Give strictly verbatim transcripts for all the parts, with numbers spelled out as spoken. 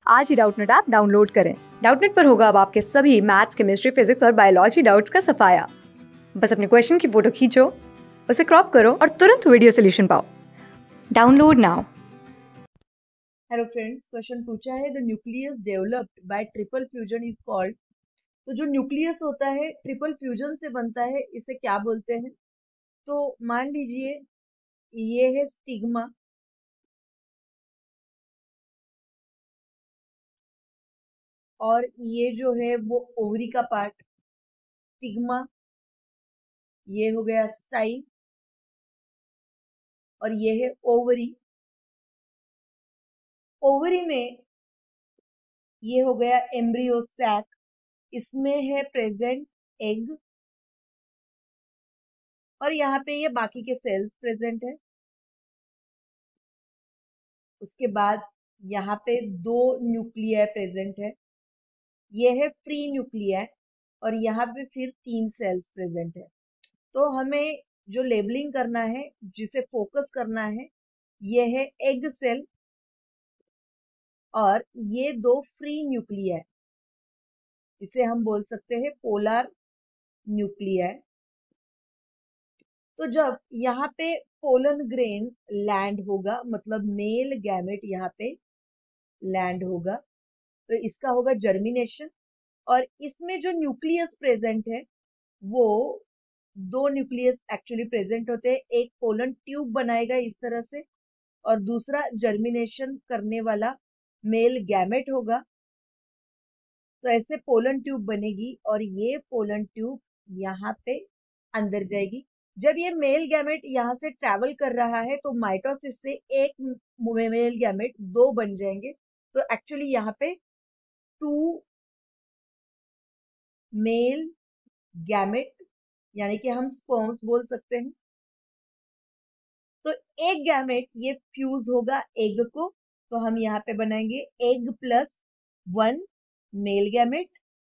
आज ही Doubtnut app download करें। डाउटनेट पर होगा अब आपके सभी मैथ्स, केमिस्ट्री, फिजिक्स और बायोलॉजी डाउट्स का सफाया। बस अपने क्वेश्चन की फोटो खींचो, उसे क्रॉप करो और तुरंत वीडियो सोल्यूशन पाओ। Download now. Hello friends, question पूछा है the nucleus developed by triple fusion is called. तो जो न्यूक्लियस होता है ट्रिपल फ्यूजन से बनता है, इसे क्या बोलते हैं? तो मान लीजिए ये है स्टिग्मा और ये जो है वो ओवरी का पार्ट। स्टिग्मा, ये हो गया स्टाइल और ये है ओवरी। ओवरी में ये हो गया एम्ब्रियो सैक, इसमें है प्रेजेंट एग और यहाँ पे ये बाकी के सेल्स प्रेजेंट है। उसके बाद यहाँ पे दो न्यूक्लियाई प्रेजेंट है, ये है फ्री न्यूक्लियाई और यहाँ पे फिर तीन सेल्स प्रेजेंट है। तो हमें जो लेबलिंग करना है, जिसे फोकस करना है, ये है एग सेल और ये दो फ्री न्यूक्लियाई, इसे हम बोल सकते हैं पोलर न्यूक्लियाई। तो जब यहाँ पे पोलन ग्रेन लैंड होगा, मतलब मेल गैमेट यहाँ पे लैंड होगा, तो इसका होगा जर्मिनेशन और इसमें जो न्यूक्लियस प्रेजेंट है वो दो न्यूक्लियस एक्चुअली प्रेजेंट होते हैं। एक पोलन ट्यूब बनाएगा इस तरह से और दूसरा जर्मिनेशन करने वाला मेल गैमेट होगा। तो ऐसे पोलन ट्यूब बनेगी और ये पोलन ट्यूब यहाँ पे अंदर जाएगी। जब ये मेल गैमेट यहाँ से ट्रेवल कर रहा है तो माइटोसिस से एक मेल गैमेट दो बन जाएंगे। तो एक्चुअली यहाँ पे टू मेल गैमेट, यानी कि हम स्पर्म्स बोल सकते हैं। तो एक गैमेट ये फ्यूज होगा एग को, तो हम यहाँ पे बनाएंगे egg plus one male gamete.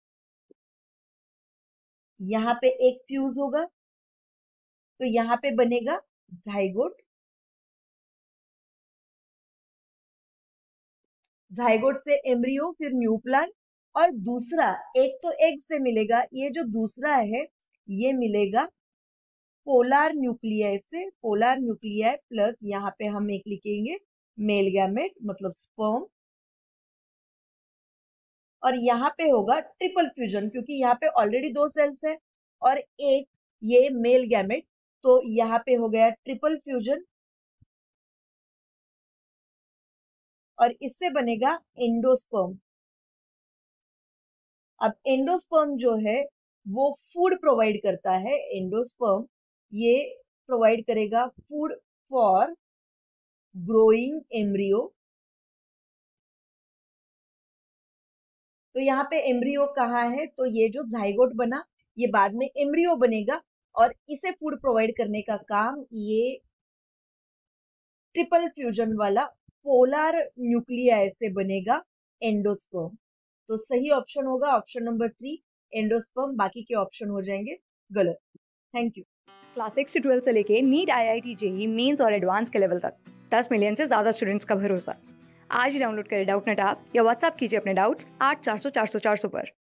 यहाँ पे एक फ्यूज होगा तो यहाँ पे बनेगा जाइगोट। जाइगोट से एम्ब्रियो, फिर न्यू प्लांट और दूसरा एक तो एग से मिलेगा, ये जो दूसरा है ये मिलेगा पोलर न्यूक्लियाई से। पोलर न्यूक्लियाई प्लस यहाँ पे हम एक लिखेंगे मेल गैमेट मतलब स्पर्म और यहाँ पे होगा ट्रिपल फ्यूजन, क्योंकि यहाँ पे ऑलरेडी दो सेल्स है और एक ये मेल गैमेट, तो यहाँ पे हो गया ट्रिपल फ्यूजन और इससे बनेगा एंडोस्पर्म। अब एंडोस्पर्म जो है वो फूड प्रोवाइड करता है। एंडोस्पर्म ये प्रोवाइड करेगा फूड फॉर ग्रोइंग एम्ब्रियो। तो यहाँ पे एम्ब्रियो कहाँ है? तो ये जो जाइगोट बना ये बाद में एम्ब्रियो बनेगा और इसे फूड प्रोवाइड करने का काम ये ट्रिपल फ्यूजन वाला पोलर न्यूक्लियाई से बनेगा एंडोस्पर्म। तो सही ऑप्शन होगा ऑप्शन नंबर थ्री एंडोस्पर्म, बाकी के ऑप्शन हो जाएंगे गलत। Thank you. क्लास सिक्स से ट्वेल्थ से लेके NEET, I I T, JEE Mains और एडवांस के लेवल तक दस मिलियन से ज्यादा स्टूडेंट्स का भरोसा। आज ही डाउनलोड करें डाउटनेट ऐप या व्हाट्सएप कीजिए अपने डाउट्स आठ चार सौ चार सौ चार सौ पर।